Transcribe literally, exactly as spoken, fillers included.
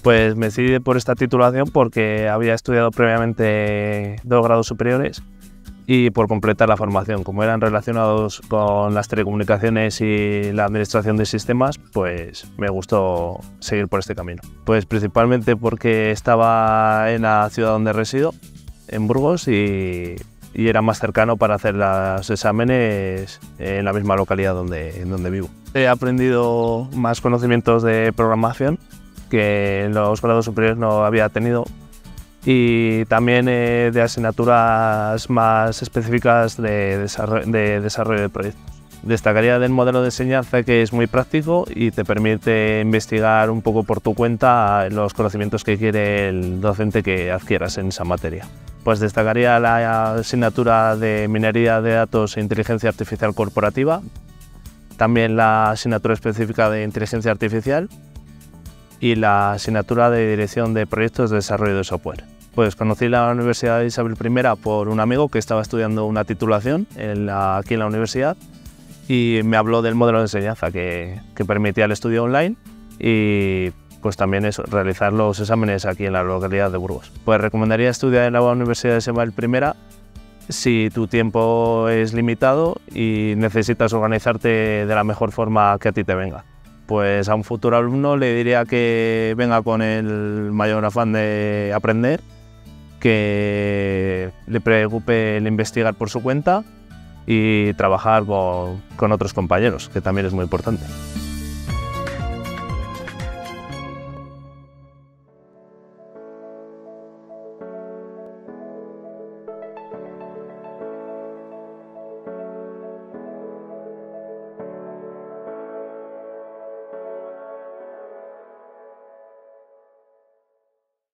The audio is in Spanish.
Pues me decidí por esta titulación porque había estudiado previamente dos grados superiores y por completar la formación. Como eran relacionados con las telecomunicaciones y la administración de sistemas, pues me gustó seguir por este camino. Pues principalmente porque estaba en la ciudad donde resido, en Burgos, y, y era más cercano para hacer los exámenes en la misma localidad donde, donde vivo. He aprendido más conocimientos de programación que en los grados superiores no había tenido, y también eh, de asignaturas más específicas de desarrollo, de desarrollo de proyectos. Destacaría del modelo de enseñanza que es muy práctico y te permite investigar un poco por tu cuenta los conocimientos que quiere el docente que adquieras en esa materia. Pues destacaría la asignatura de minería de datos e inteligencia artificial corporativa, también la asignatura específica de inteligencia artificial y la asignatura de dirección de proyectos de desarrollo de software. Pues conocí la Universidad de Isabel primera por un amigo que estaba estudiando una titulación en la, aquí en la universidad, y me habló del modelo de enseñanza que, que permitía el estudio online y pues también eso, realizar los exámenes aquí en la localidad de Burgos. Pues recomendaría estudiar en la Universidad de Isabel primera si tu tiempo es limitado y necesitas organizarte de la mejor forma que a ti te venga. Pues a un futuro alumno le diría que venga con el mayor afán de aprender, que le preocupe el investigar por su cuenta y trabajar con, con otros compañeros, que también es muy importante.